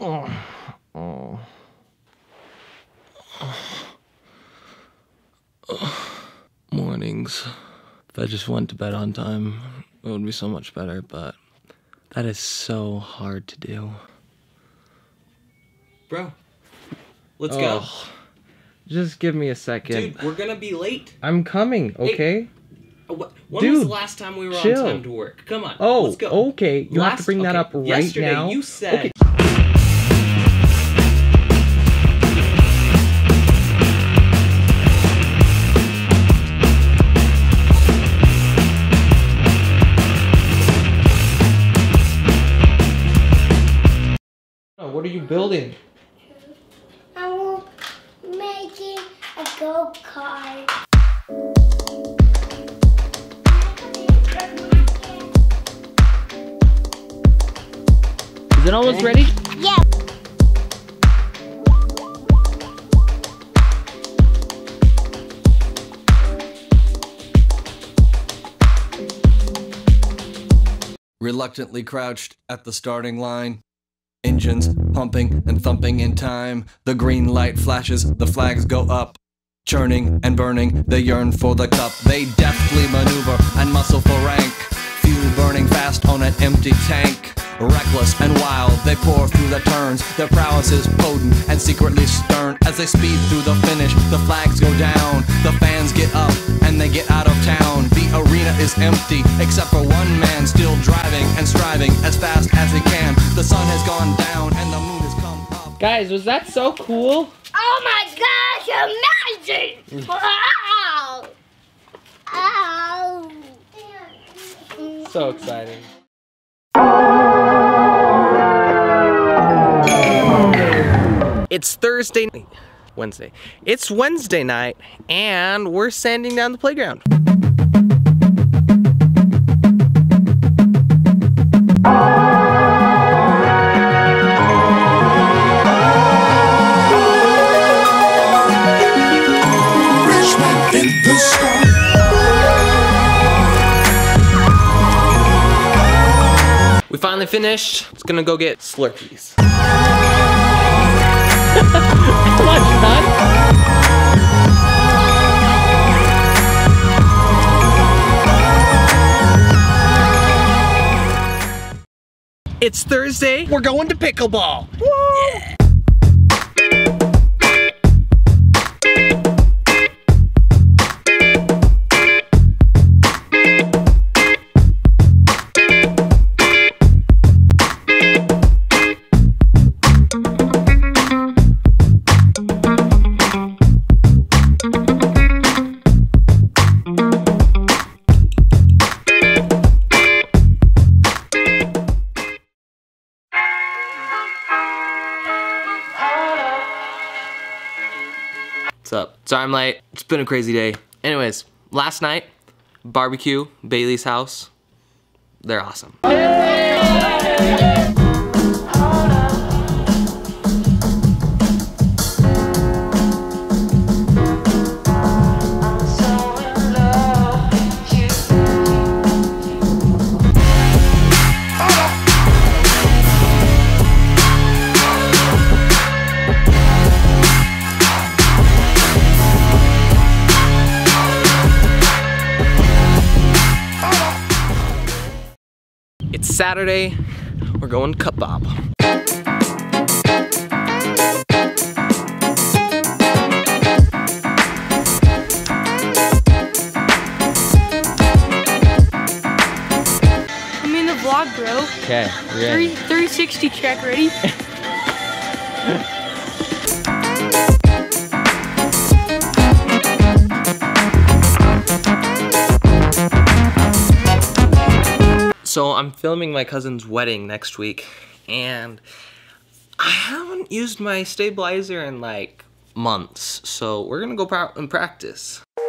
Oh. Mornings. If I just went to bed on time, it would be so much better, but that is so hard to do. Bro, let's go. Just give me a second. Dude, we're gonna be late. I'm coming, okay? Hey, when was the last time we were on time to work? Come on, let's go. Okay. You have to bring that up right yesterday now. You said... Okay. What are you building? I'm making a go-kart. Is it almost ready? Yeah. Reluctantly crouched at the starting line. Engines pumping and thumping in time. The green light flashes, the flags go up. Churning and burning, they yearn for the cup. They deftly maneuver and muscle for rank. Fuel burning fast on an empty tank. Reckless and wild, they pour through the turns. Their prowess is potent and secretly stern. As they speed through the finish, the flags go down. The fans get up and they get out of town. The arena is empty, except for one man still driving and striving as fast as he can. The sun has gone down and the moon has come up. Guys, was that so cool? Oh my gosh, amazing! Wow! Ow! So exciting. It's Wednesday. It's Wednesday night, and we're sanding down the playground. We finally finished. It's gonna go get Slurpees. Come on, son. It's Thursday. We're going to pickleball. Woo! Yeah. What's up? Sorry I'm late. It's been a crazy day. Anyways, last night, barbecue, Bailey's house. They're awesome. It's Saturday, we're going to kebab. I'm in the vlog, bro. Okay, ready. 360 check, ready? So I'm filming my cousin's wedding next week, and I haven't used my stabilizer in like months, so we're gonna go and practice.